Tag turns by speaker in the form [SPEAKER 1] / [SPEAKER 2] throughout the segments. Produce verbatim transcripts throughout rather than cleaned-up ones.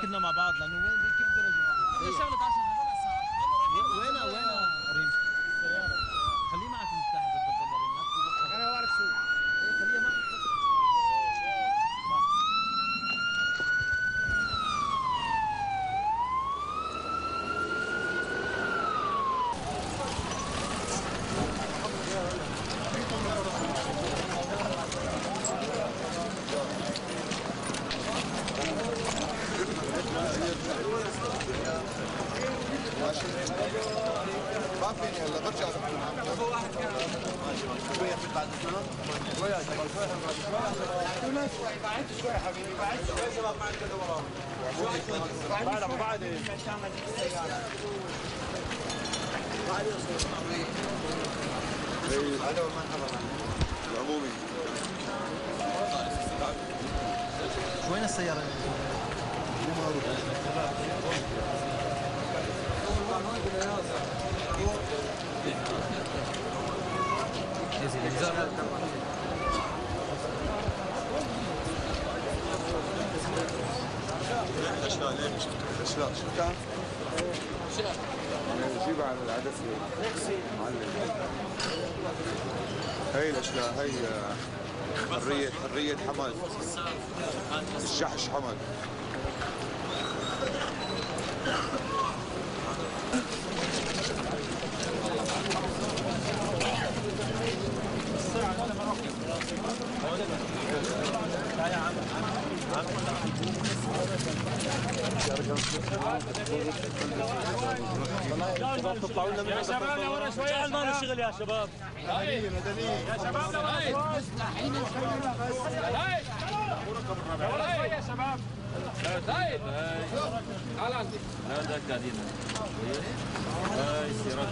[SPEAKER 1] كنا مع بعض لانه وين كيف بده يرجعوا؟ شغله عشرة ربع ساعه. وين وين ريم؟ السياره خليه معك المفتاح اذا بدك تضل ريم، لا تروح. انا ما بعرف سوق. ايه خليها معك بس.
[SPEAKER 2] ما فيني هلا برجع هو واحد كان شويه في بعد الزمن شويه شويه شويه شويه بعد شويه حبيبي بعد شويه شباب معك كذا وراهم بعد ابو بعد هذا مرحبا العمومي
[SPEAKER 1] وين السياره؟ يا سيدي
[SPEAKER 2] الاشلاء ليش؟ الاشلاء شو كان؟ جيبها على العدسه معلم. هي الاشلاء هي حريه حريه حمد الجحش حمد.
[SPEAKER 3] تطلعوا لنا يا شباب لورا شويه ما له شغل يا شباب. مدنيه مدنيه يا شباب لورا لورا شويه يا شباب. زايد تعال عندي هذا قاعدين هاي سيارات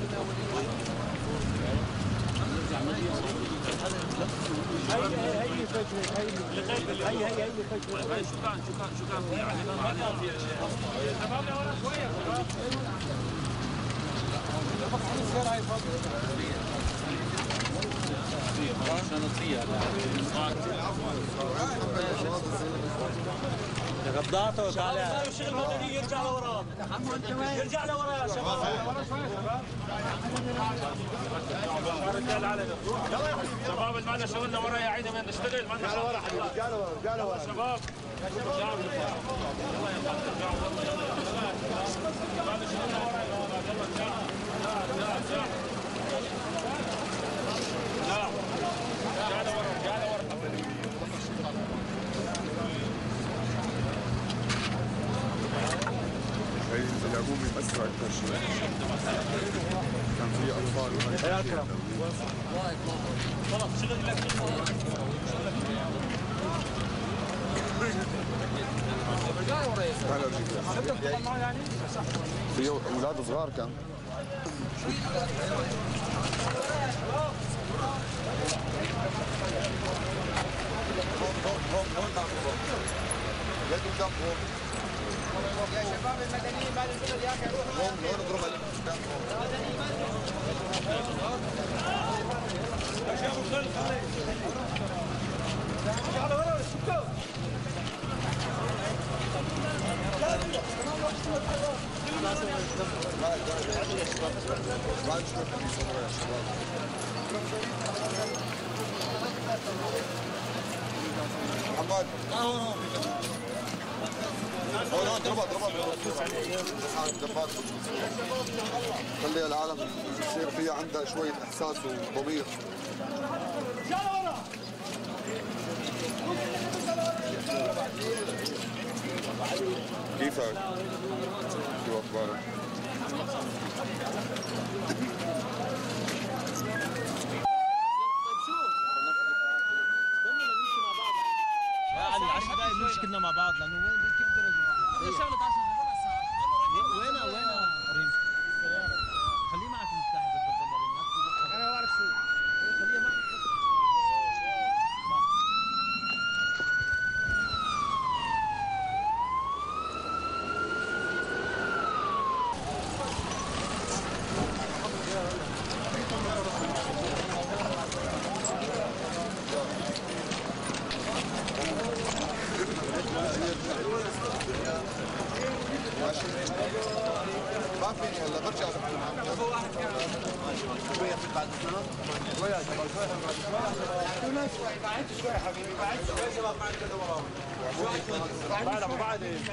[SPEAKER 3] هاي هاي هي فجر هاي هاي هاي هي فجر هاي شو كان شو كان شو كان في يعني شباب لورا شويه السيارة هاي فاضية غضاته وطالع شغل مدني يرجع لورا يرجع لورا يا شباب ورا شوي شباب شباب اللي معنا شغلنا ورا يا عيني وين نشتغل ما نشتغل ورا حبيبي رجع لورا رجع لورا شباب يا شباب يلا يا معنا شغلنا ورا يلا رجع رجع لا رجع لورا رجع لورا
[SPEAKER 2] هي العمومي اسرع الترشيح كان في اطفال يا اكرم
[SPEAKER 3] خلاص شغل لك
[SPEAKER 2] في اولاد صغار كان
[SPEAKER 4] يا شباب المدنيين بعد الشغل يا اخي روحوا
[SPEAKER 2] هون هون اضرب
[SPEAKER 3] يا شيخ خل خلي تعالوا ورا شفتوا
[SPEAKER 2] محمد هون هون هون ضربها ضربها دبات خلي العالم يصير فيها عندها شوية إحساس وضمير. كيفك؟ شو أخبارك؟
[SPEAKER 1] يعني عشر دقايق بنمشي كلنا مع بعض لانه وين كيف بده يرجعوا؟ شغله عشرة ربع ساعه. وين وين ريم؟ السياره خليه معك المفتاح اذا بدك تضل ريم، لا تروح. انا ما بعرف سوق. ايه خليها معك بس.
[SPEAKER 2] بعد السنة شوية يا شباب شوية شوية شوية بعد شوية حبيبي بعد شوية شباب معك كده وراهم بعد ابو بعد ايه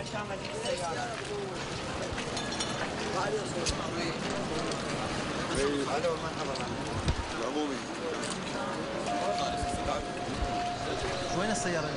[SPEAKER 2] هذا والمرحبا العمومي
[SPEAKER 1] وين السيارة؟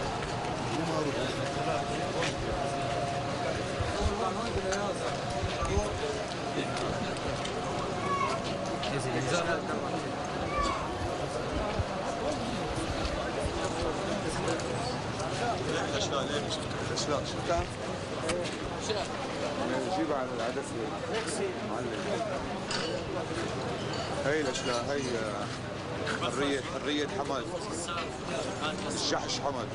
[SPEAKER 2] الاشلاء ليش؟ الاشلاء شو كان؟ جيبها على العدس معلم هي الاشلاء هي حرية حرية حمد الجحش حمد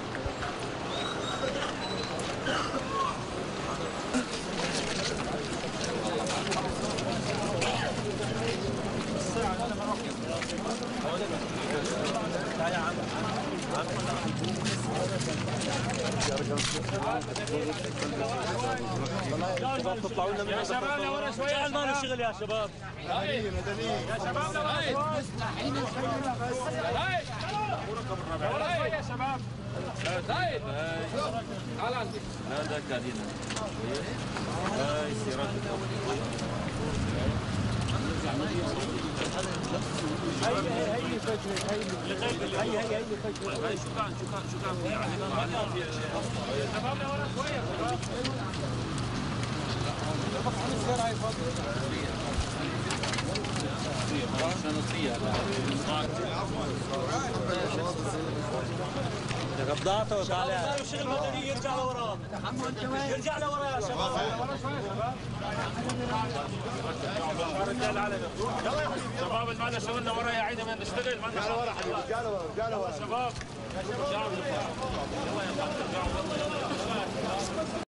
[SPEAKER 3] يا شباب لورا شويه ما له شغل يا شباب
[SPEAKER 2] مدنية مدنية
[SPEAKER 3] يا شباب لورا شويه لورا يا شباب زايد تعال عندي هذا قاعدين هاي سيارات هي هي هي فجرة هي هي هي هي فجرة هي شو كان شو كان شو كان يعني شباب لورا شويه
[SPEAKER 1] قبضاته وطالع شغل مدني يرجع لورا يرجع لورا يا شباب
[SPEAKER 3] شباب المعنى شغلنا ورا يا عيني من نشتغل ما
[SPEAKER 2] رجع لورا حبيبي رجع لورا رجع لورا
[SPEAKER 3] شباب يا شباب